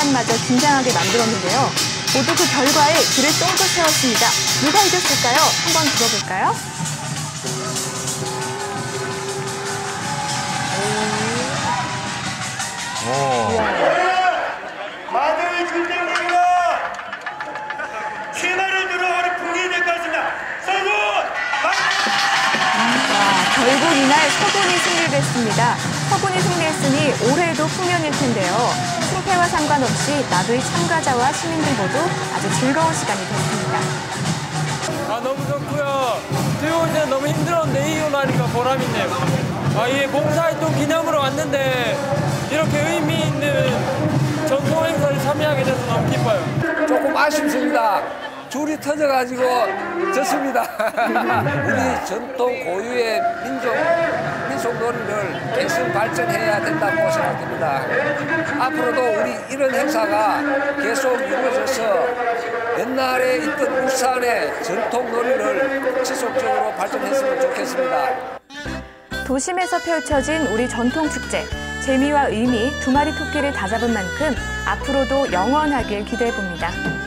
사람마저 긴장하게 만들었는데요. 모두 그 결과에 귀를 쫑긋 세웠습니다. 누가 이겼을까요? 한번 들어볼까요? 마늘 군대입니다. 신화를 들어오는 풍이 될 것 같습니다. 서군! 결국 이날 서군이 승리를 했습니다. 서군이 승리했으니 올해도 풍년일 텐데요. 승패와 상관없이 나두이 참가자와 시민들 모두 아주 즐거운 시간이 됐습니다. 너무 좋고요. 들어올 때 너무 힘들었는데 이혼하니까 보람있네요. 이게 봉사활동 기념으로 왔는데 이렇게 의미 있는 전통 행사를 참여하게 돼서 너무 기뻐요. 조금 아쉽습니다. 줄이 터져가지고 졌습니다. 우리 전통 고유의 민속 놀이를 계속 발전해야 된다고 생각됩니다. 앞으로도 우리 이런 행사가 계속 이루어져서 옛날에 있던 울산의 전통 놀이를 지속적으로 발전했으면 좋겠습니다. 도심에서 펼쳐진 우리 전통 축제. 재미와 의미 두 마리 토끼를 다잡은 만큼 앞으로도 영원하길 기대해봅니다.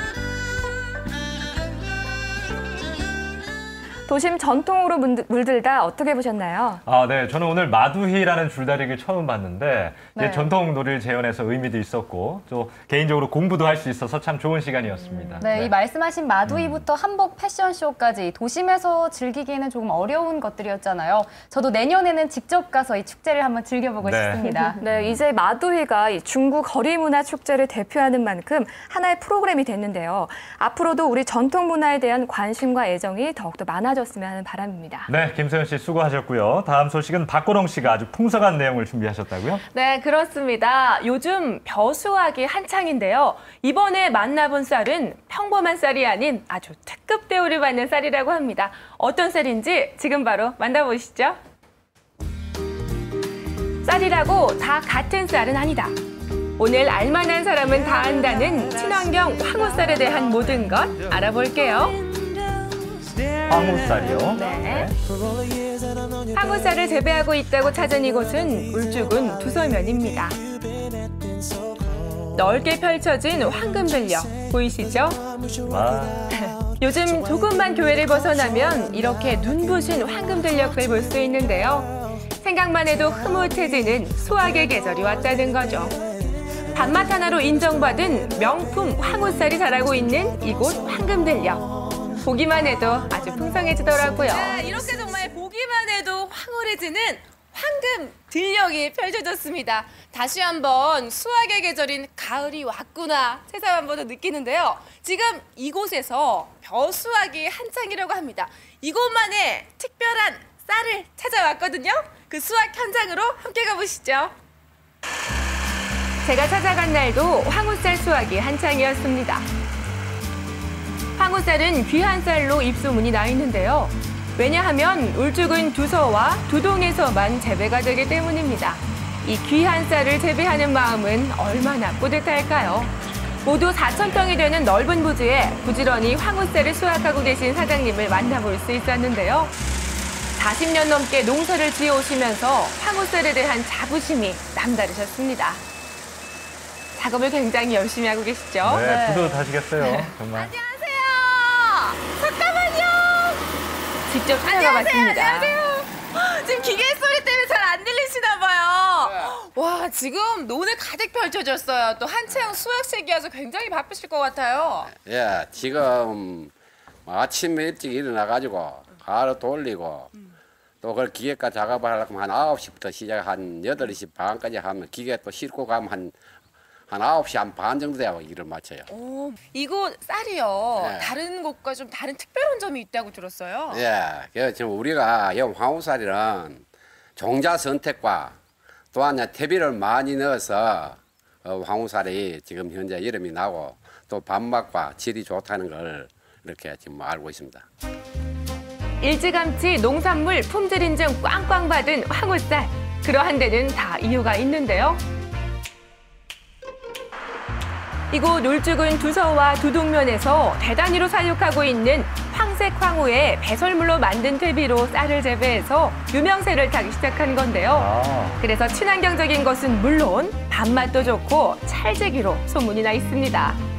도심 전통으로 물들다 어떻게 보셨나요? 네. 저는 오늘 마두희라는 줄다리기를 처음 봤는데 네. 전통 놀이를 재현해서 의미도 있었고 또 개인적으로 공부도 할 수 있어서 참 좋은 시간이었습니다. 네, 이 말씀하신 마두이부터 한복 패션쇼까지 도심에서 즐기기에는 조금 어려운 것들이었잖아요. 저도 내년에는 직접 가서 이 축제를 한번 즐겨보고 싶습니다. 네, 이제 마두희가 중구 거리문화 축제를 대표하는 만큼 하나의 프로그램이 됐는데요. 앞으로도 우리 전통 문화에 대한 관심과 애정이 더욱더 많아졌으면 하는 바람입니다. 네, 김서연 씨 수고하셨고요. 다음 소식은 박고롱 씨가 아주 풍성한 내용을 준비하셨다고요? 네, 그렇습니다. 요즘 벼수하기 한창인데요. 이번에 만나본 쌀은 평범한 쌀이 아닌 아주 특급 대우를 받는 쌀이라고 합니다. 어떤 쌀인지 지금 바로 만나보시죠. 쌀이라고 다 같은 쌀은 아니다. 오늘 알만한 사람은 다 안다는 친환경 황우쌀에 대한 모든 것 알아볼게요. 황우쌀이요? 네. 황우쌀을 재배하고 있다고 찾은 이곳은 울주군 두서면입니다. 넓게 펼쳐진 황금들녘 보이시죠? 요즘 조금만 교외를 벗어나면 이렇게 눈부신 황금들녘을 볼 수 있는데요. 생각만 해도 흐뭇해지는 수확의 계절이 왔다는 거죠. 단맛 하나로 인정받은 명품 황우쌀이 자라고 있는 이곳 황금들녘. 보기만 해도 아주 풍성해지더라고요. 네, 이렇게 정말 보기만 해도 황홀해지는 황금 들녘이 펼쳐졌습니다. 다시 한번 수확의 계절인 가을이 왔구나 새삼 한번 더 느끼는데요. 지금 이곳에서 벼수확이 한창이라고 합니다. 이곳만의 특별한 쌀을 찾아왔거든요. 그 수확 현장으로 함께 가보시죠. 제가 찾아간 날도 황우쌀 수확이 한창이었습니다. 황우쌀은 귀한 쌀로 입소문이 나 있는데요. 왜냐하면 울주군 두서와 두동에서만 재배가 되기 때문입니다. 이 귀한 쌀을 재배하는 마음은 얼마나 뿌듯할까요? 모두 4,000평이 되는 넓은 부지에 부지런히 황우쌀을 수확하고 계신 사장님을 만나볼 수 있었는데요. 40년 넘게 농사를 지어오시면서 황우쌀에 대한 자부심이 남다르셨습니다. 작업을 굉장히 열심히 하고 계시죠? 네, 뿌듯하시겠어요. 정말. 안녕하세요. 잠깐만요. 직접 찾아가 봤습니다. 안녕하세요. 지금 기계 소리 때문에 잘 안 들리시나 봐요. 와, 지금 논에 가득 펼쳐졌어요. 또 한창 수확 시기여서 굉장히 바쁘실 것 같아요. 예, 지금 아침에 일찍 일어나가지고 가루 돌리고 또 그걸 기계가 작업을 하려면 한 9시부터 시작 한 8시 반까지 하면 기계 또 싣고 가면 한 9시 한 반 정도 되고 일을 마쳐요. 오, 이곳 쌀이요. 네. 다른 곳과 좀 다른 특별한 점이 있다고 들었어요. 예, 그래서 지금 우리가 이 황우쌀이는 종자 선택과 또한 퇴비를 많이 넣어서 황우쌀이 지금 현재 이름이 나고 또 밥맛과 질이 좋다는 걸 이렇게 지금 알고 있습니다. 일찌감치 농산물 품질 인증 꽝꽝 받은 황우쌀. 그러한 데는 다 이유가 있는데요. 이곳 울주군 두서와 두동면에서 대단위로 사육하고 있는 황색 황후에 배설물로 만든 퇴비로 쌀을 재배해서 유명세를 타기 시작한 건데요. 그래서 친환경적인 것은 물론 밥맛도 좋고 찰지기로 소문이 나 있습니다.